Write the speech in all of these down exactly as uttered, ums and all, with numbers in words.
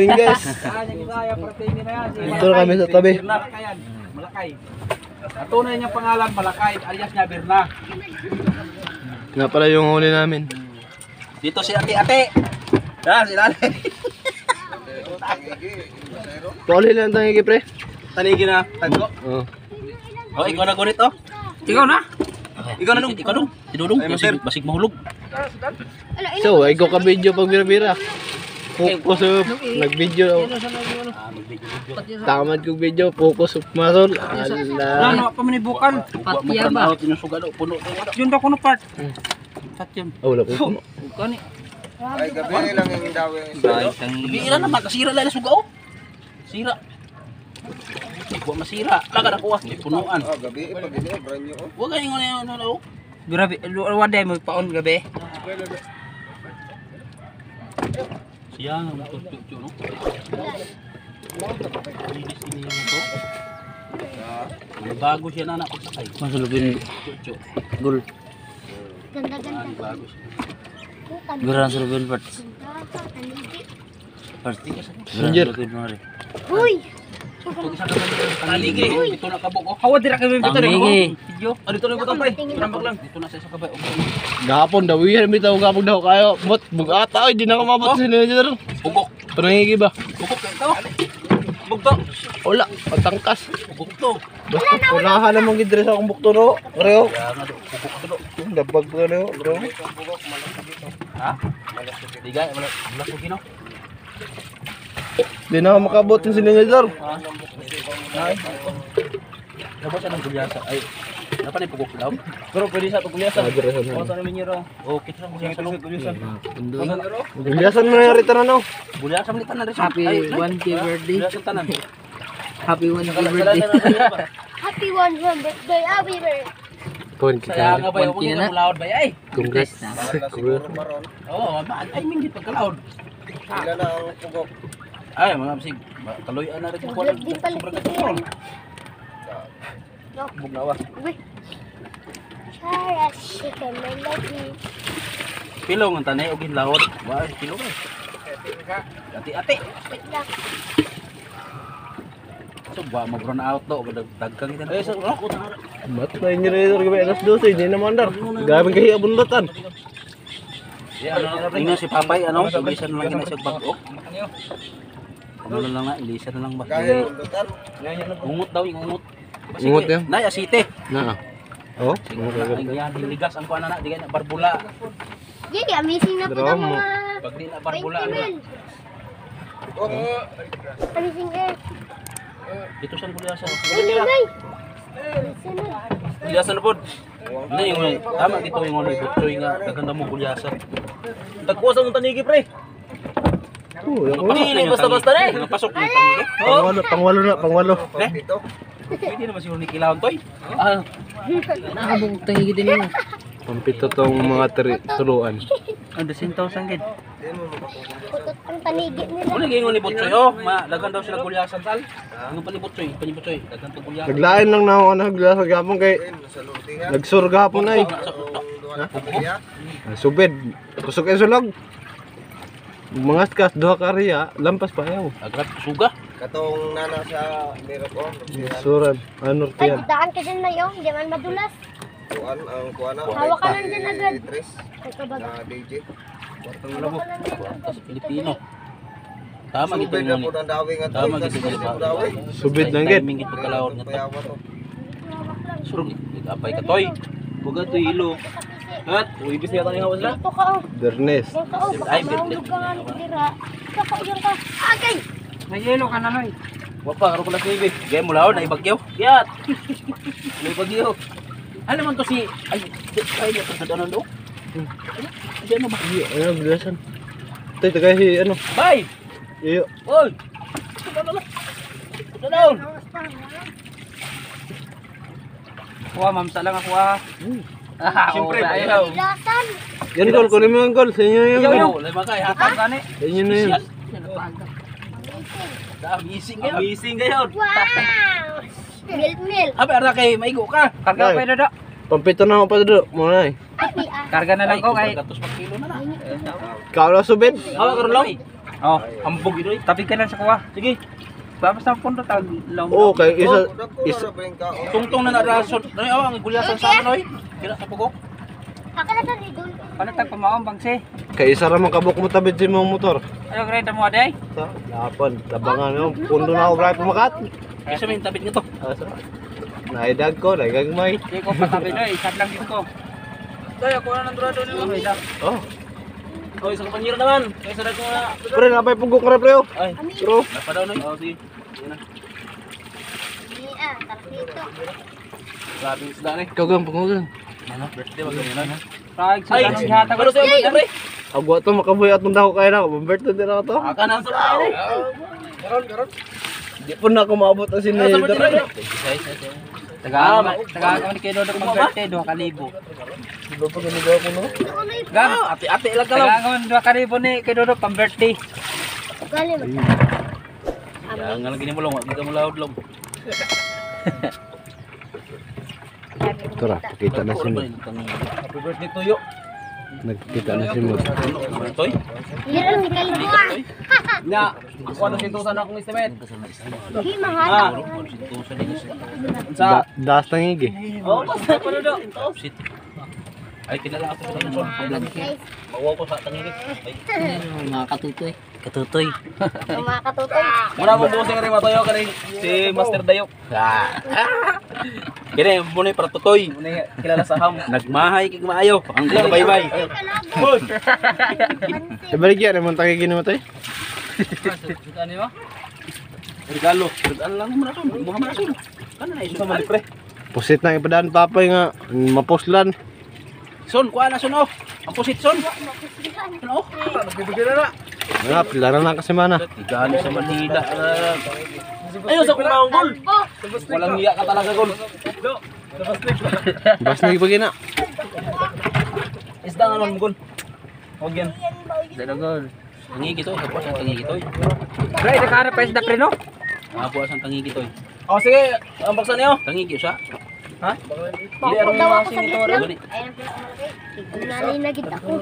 morning guys. Ito na kami sa tabi. Malakay. Ang tunay niyang pangalan Malakay, alias niya Birna. Nga pala yung huli namin. Dito si ate-ate. Yan, si Lale. Pauli lang tangi pre. Tanigi na, tagko. Oh. Oh, ikaw na gunit oh. Ikaw na. Ikaw na dong, ikaw dong. Si Dudong, basig, basig mahulog. So, ay ko ka video pag bira-bira. Focus up, nag-video. Tamad kong video, focus up masol. Ala. Ano pa manibukal? Patiya ba? Tinusugado puno. Yun daw kuno part. Satyam. Oh, wala ko puno. Kani. Ay, gabi lang yung daw yung Gabi ira naman, kasira lang na sugaw. Sira. Huwag masira. Laga na kuha. Punuan. Oh, gabi, pag ini, brand new. Huwag kayong ano ano ano. Grabe, waday mo paon gabi. Siya ang tututu no. Linis ini yung to. Bago siya na anak ko sakay. Masulubin tutu. Gul. Ganda-ganda. Bago siya. Geran sulubin parts. Parts. Ranger. Uy! Taligi. Ito na kabok. Hawa dira kay bito rin. Video. Ano ito na butang pay? Rambak lang. Dito na sa isa kabay. Gapon daw, yan bitaw gapon daw kayo. Bot, bugata ay di na ka mabot sino dito. Bugok. Panangigi ba? Bugok ito. Bugto. Wala, patangkas. Bugto. Basta punahan namang gidre sa akong bukto no. Reo. Ya nga do. Bugok to do. Dabag pa na bro. Ha? Digay, wala wala ko gino. Di na ako makabot yung sinenador. Nay. Dapat siya ng gulyasa. Ay, dapat na pugok daw. Pero pwede sa gulyasa. O sa namin yero. Okay sa gulyasa. Gulyasa. Gulyasan mo na yung rita na no. Gulyasa mo tanan rin. Happy one K birthday. Gulyasa tanan. Happy one K birthday. Happy one one birthday, happy birthday. Kuhan Saya nga kita. ba yung kung laud ba ay? Congrats. Siguro maron. Oo, ay minggit pagka-loud. Ilan na ang pugok. Ay, mga bisig. Kaloyan na rin yung kuwan. Di pala Sobrang kita. katulong. No. Bugnawa. Uy. Charles, chicken melody. Pilo ng tanay o ginlawot. Wah, pilo ka. Ati-ati. Wait lang. So, ba, mag-run out daw. Dagkang kita. Eh, sa ako. Mat na yung generator gabi alas dose, hindi na mandar. Gabing kahi abundatan. Tingnan si Papay, ano? Ilisan lang yun sa bag-o. Ano na lang na, ilisan na lang ba? Kahit bundutan. Ungot daw, yung ungot. Ungot yan? Nay, asite. Na. Oh, Ay, ganyan, hiligas ang kuha na na. Di ka na barbula. Yay, amazing na po Drama. ng mga Pag di na barbula, twenty ano? mil. Amazing air. Dito siya kuliasan. Uy, Lingay. Sunod. Kuliasan na po. Hindi, yung tama dito yung ano, butsoy nga. Naganda mo kuliasan. Tagpuas ang tanigi, pre. Oh, yan ko. Pangili, basta-basta na eh. Pasok na yung tanigi. Pangwalo, pangwalo na, pangwalo. Ito. Hindi naman siguro ni Kilawon, Toy. Ah, Nakabong tangi din mo. Pampito tong mga teri tuluan. ang ten thousand gid. Putot ang tanigi nila. Ano gingon ni Butsoy, oh? Ma, dagan daw sila kuliasan, tal. Ano pa ni Butsoy? Pa ni Butsoy, dagan to kuliasan. Naglain lang na ako na hagla sa gapon kay Nasalutihan. nagsur gapon ay. Duha na pugya. Subed, kusog ay sulog. Mga skas duha ka riya, lampas pa yaw. Agrat suga. Katong nana sa Miracle. Suran, ano Ay, tiyan. daan ka dyan na yun. Di man madulas. Kuan ang kuan na. Hawak ka lang dyan agad. Tres Ay, kabaga. na D J. Kwartang Hawak labo. ka lang dyan. Kwartas Pilipino. Tama gito Subay na yung po ng dawing at Tama kasi gito yung sa dawing. Subid lang gid. Timing gito kalawon nga to. Payawa to. Surog, apay ka, Toy. Buga to hilo. At, uibis niya tayo hawas na. Dito ka oh. Dernes. Dito ka oh. Ay, Baka mahulog ka nga ng tira. Dito ka, dyan ka. Agay! May yelo ka na, Noy. Wapa, karo ko na sige. Gaya mo lao, naibagyaw. Yat! Naibagyaw. Ano naman to si... Ay, ay, ay, ay, ano do? Ay, ano ba? Ano bilasan? Tay tagay si ano? Bye! Iyo. Oy! Ano na? Ano down? Kuha, mamsa lang ako ah. Ah, siyempre, ayaw. Ilasan! Yan gol, kunin mo yung gol. Sa inyo yung Ayaw, gol. ayaw. Lima ka, hatang ka ni. Sa inyo na yun. Amazing kayo. Amazing kayo. Wow! Mil, mil. Abi, ara kay maigo ka. Karga pa dodo. Pampito na ako pa dodo. Muna eh. Ay, ah. Karga na lang ko kay. Gatos pa kilo na na. Ikaw lang subid. Hawa karon lang. Oh, ambog ito. Tapi ka lang sa kuha. Sige. Babas na punta tag law. Oo, kay isa Isa. isa Tungtong na narason. Ano oh, ang gulyasan sa ano oy. Kira sa pugok. Ako na sa lidol. Ano tag pamaong bangse? kay isa ra man kabuk mo tabid sa imong motor. Ano grade mo aday? Sa lapon, tabangan mo, pundo na ako bright pumakat. Kasi may tabit nito. Asa? Naidag ko, nagagmay. Di ko patabi no, isat lang dito ko. Toy, ako na nang durado ni mo. Oh, Oh, isang panyero naman. Kaya sa ko na. pre napay pugok ra pre. oh. Ay, Bro, napadaw na. Oh, sige. Yan na. Hindi ah, tara dito. Grabe isda ni. kagang pugok. Ano? Birthday wag ganyan na. Ay, sa tanong gihatag ko sa iyo, pre. Agwa to makabuy atong dako kay na, birthday din ako to. Aka na sa ay. Karon, karon. Di po na ako maabot ang sinay. Taga taga ko ni kay Dodo pag birthday duha ka libo. Diba pa ganigawa ko no? Ako na yung Gam, ati-ati lang ka lang. Taga ko duha ka libo ni kay Dodo pang birthday. galing. Ya, nga lagi ni mo lang, wag ka mo laod lang. Tara, kita na si Mo. Happy birthday to you. Nagkita na si Mo. Toy. Hira si Kalbuan. Nga, ako ano sintusan akong estimate. Hindi mahal. Ah, sa Da, daas ng igi. Oh, basta pa do. Shit. Ay kinala ako sa tanong. Guys, Mawaw ko sa tangin. Ay. Mga katutoy. Katutoy. mga katutoy. Mura mo bosing rin matoyo kani si Master Dayok. Ah. Kini mo ni para tutoy. Mo ni kilala sa ham. Nagmahay kig maayo. Ang bye-bye. Ibalik yan, naman tayo ginamatay. Ano yo? Regalo. Regalo lang mo na to. Mo man na Kana na isu sa pre. Pusit na ipadaan papay nga, mapuslan. Son, kuha na son oh. Ang pusit son. Ano? Nagbibigay na na. Nga, pila na kasi mana. Igalo sa Manila. Ayun sa kumaong gol. Walang hiya ka talaga gol. Bas na ibagay na. Isda nga nun gol. Huwag yan. Dalo gol. Tangigi to. Kapuas ang tangigi to. Pre, nakaharap pa isda pre no? Kapuas ang tangigi to. Oh sige, ang baksan niyo. Tangigi siya. Ha? Pakot daw ako sa ito. gitna. Ayan, nanay na gid ako.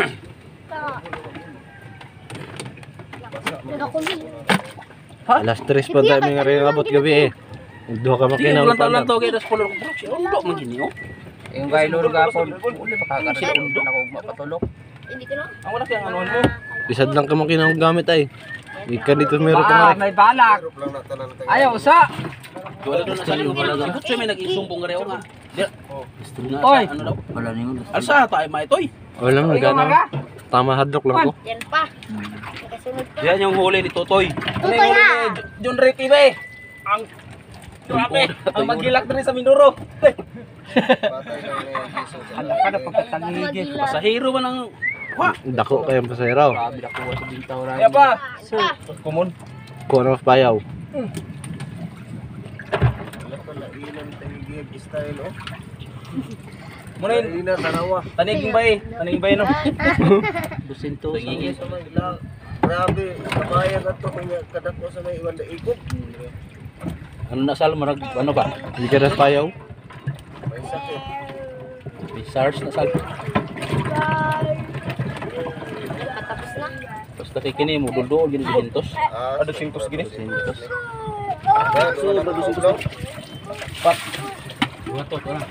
Nakakulit. Alas tres pa tayo may nga rin abot gabi eh. Duha ka Tingin makinaw lang taon lang pa. to. Kaya das polo. Undo man gini oh. Yung guy lolo gapon. Uli makakaroon sila undo. Ako mapatulog. Hindi ko na. Ang wala kayang anuhan mo. Isad lang ka makinaw gamit ay. Ika dito meron ka Ah, nga rin. may balak. Group lang na tanan tayo. Ayaw sa. Wala doon na sa libo talaga. Bakit siya may nag-isumbong nga nga? Di. Oy. Ano daw? Wala niyo. Alsa tayo maitoy. Wala mo, Ikaw gana. maga. Tama hadlock lang ko. Yan pa. Nakasunod pa. Yan yung huli ni Totoy. Ano Totoy, yung huli ha? ni John Ricky ba eh? Ang grabe, ang magilak na rin sa Mindoro. Patay lang na yan. Jesus. Alam ka na pagkatangigi. Pasahero ba ng... Wah! Dako kayong pasahiraw. Grabe na kuha sa bintaw rin. Kaya pa! Kumon. Kuha na mas payaw. Muna yun. Ina tanawa. Taniging ba eh? Taniging ba yun no? Dusinto. Taniging. Sa may ilang grabe, kabayan ato kanya kadako sa may iwan na ikot. Ano na sal? Marag, ano ba? Hindi ka na mas payaw. May sakit. May SARS na sal. Patapos na. Basta kay kini mo, dudo, gini si Hintos. Ah, Ano Hintos gini? Hintos. so nagsusulo. Pak. Buhat to, ito na.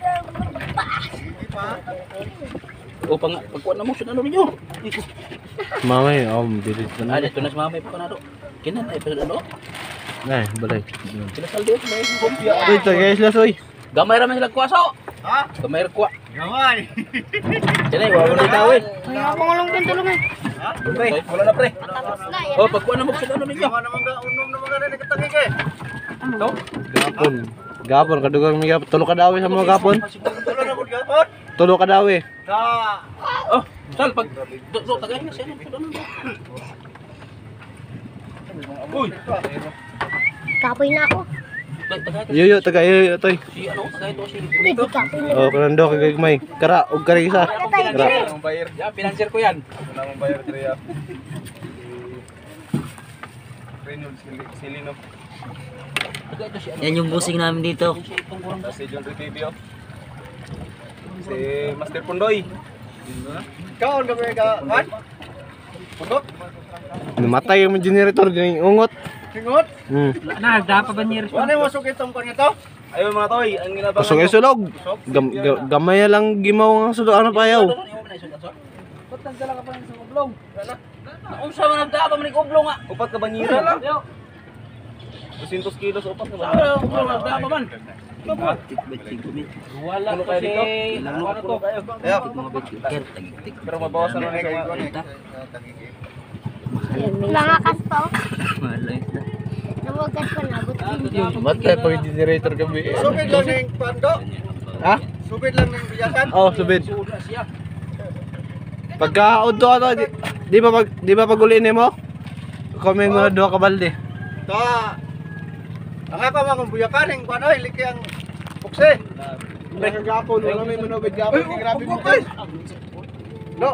O, pang, pagkuhan na mo, siya ano ninyo? Mamay, oh, bilis na Ah, na. dito na si mamay pa kanado. Kinan ay pa ano? Ay, balay. Kinasal din, may kumpya. Uy, tagay sila soy. Gamay raman sila kuwaso. Ha? Gamay ra kuwa. Gamay. Dili, wala na daw eh. Kaya ako ngulong din tulong eh. Pre, wala na pre. Patapos na. Yan Oh, pagkuhan na mo sila ano ninyo? naman ga unom naman ga nagtangig eh. Ito? Gapon. Gapon, kadugang mga gapon. Tulo ka daw eh sa mga gapon. Tulo na gud gapon. Tulo ka daw eh. Ka. Oh, sal pag do do tagay na siya. Ano? Uy, Kapoy na ako. tagay. Yuyo, taga yuyo, toy. Si ano, tagay to si. Hindi kapoy na. Oh, kanando, kagagmay. Kara, og kari isa. Kara. Ang bayar. Ya, financier ko yan. Wala mong bayar triya. Renul silino. Tagay to si ano. Yan yung busing namin dito. Si itong kurang Si John Rivio. Si Master Pundoy. Kaon ka ba ka? What? Pundok? Namatay yung generator din ungot. Singot. Hmm. Na, dapat ba niya Ano yung masuk itong kon ito? Ayun mga toy, ang ginabangan. Kusog ay sulog. Gam, ga- gamay lang gimaw ang sulog ano pa yaw. Ba't nagdala ka pa ng isang ublong? Unsa man nagdala pa man ng ublong nga? Upat ka banyera lang. two hundred kilos upat ka banyera. Ublong nagdala pa man. Wala ko kasi. Ano to? Ayo. Pero mabawasan na yung mga. Mga kaspa. Nawagan pa nabot. Matay pag generator kami. Subid lang ning pando. Ha? Subid lang ning biyakan. Oh, subid. Pagka udto ato, di, di ba pag di ba pag uliin mo? Kami mga duha ka balde. Ta. Ang ako mga buyakan ning panoy liki ang bukse. Nek gapon, wala may manobid gapon, kay grabe mo. No.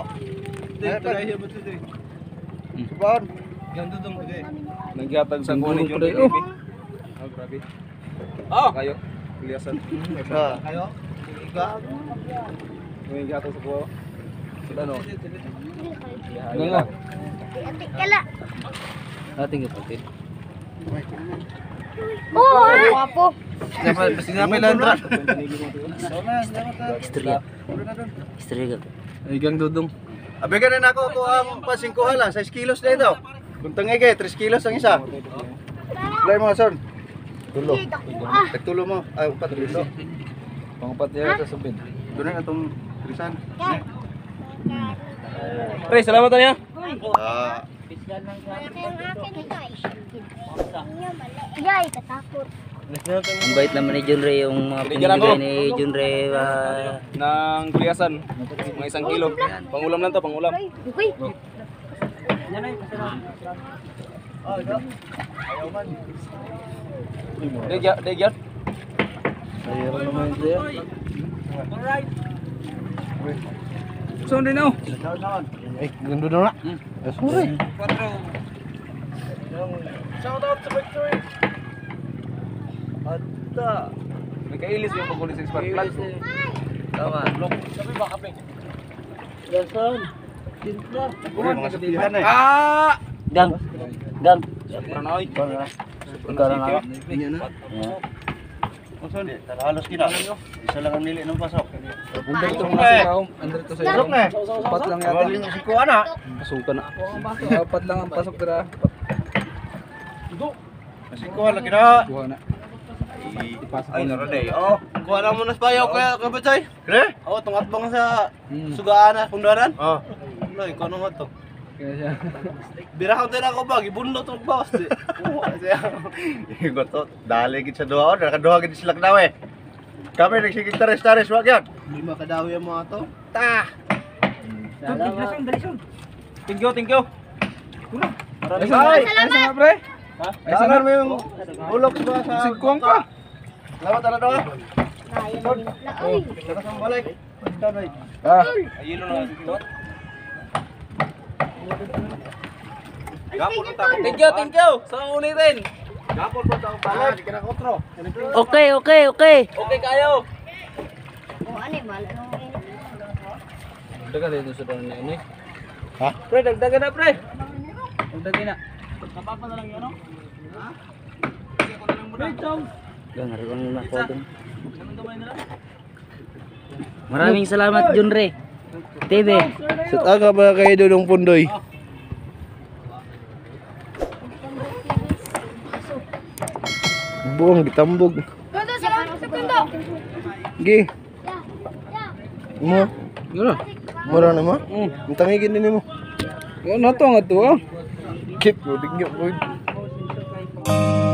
Subon. Nagyatag sa kunin yung Oh. Oh, grabe. Oh, kayo. Kliasan. Ha. Kayo? Nagyatag sa kuha. Sila no. Nga. Ati kala. Ating kapatid. Oo, ah. Wapo. Basta nga may landra. Istorya. Istorya ka. Igang dudong. Abigan na nako ko ang pasingkuhan lang, six kilos na ito. Kung tangay kay, three kilos ang isa. Play mo, son. Tulo. Ah. Tagtulo mo. Ay, upat tulo. Pangapat niya sa subid. Doon na itong trisan. Pre, salamat niya. Ah, Yay, katakot. Ang bait naman ni John Ray yung mga Binigyan ako. pinigay ni John Ray. ah, Ng kliasan. Mga isang kilo. Pangulam lang to, pangulam. Uy, Degyat, degyat. Ayun naman siya. Saan din ako? Eh, gando na. Eh, sorry. shout out sa victory. Ata. May kailis yung pagkulis sa spark plug. Tama. Sabi ba kape? Uy, mga sabihan eh. Ah! Gang. Gang. Pranoy. Ikaw lang ako. Mason, halos kina. Isa lang ang nili ng pasok. Under to Pasok mga na eh. sikaw. Under to sa Pasok na eh. Apat lang yata. Kawaling yung sikuan ah. Pasukan na. Apat lang ang pasok dira. Sikuan lang kina. Kuha na. Ay, naroon eh. Oh, Kuha na mo na payaw kaya kabatay. kre? Oo, tungat bang sa Hmm. sugaan na pundaran. Oh. Ano, ikaw nung to. Kaya siya. Bira ko din ako ba, gibundot og bawas di. Oo, siya. Ingot to, dali gid sa duha o, nakaduha gid sila kanaw eh. Kami nagsigig tares-tares wag yan. Di makadawi ang mga to. Ta. Thank you, thank you. Ay, ay, salamat pre. Ay, sabar mo yung ulok ba sa Singkuang ka. Lawat ala doa. kaya mo rin na. Uy, Saka sa balik. Tanay. Ah. Ayun na. Gapon na tako. Thank you, thank you. Sa ulitin. Gapon pa taong balik. Kina kontro. Okay, okay, okay. Okay kayo. o ano eh, malo nung Dagan dito sa dalan na ini. Pre, dagdagan na pre. Dagdagan na. Kapapa na lang yun, no? Ha? Gang, hari kang na ko dun. Maraming salamat John Ray. T V. Sut aga ba kay Dudong Pundoy? Buong ditambog. Kundo, salamat sa kundo. Gi. Mo, Gano? mura na mo? Mm. Tangigin din mo. Ano to nga to ah? Kip, digyo ko.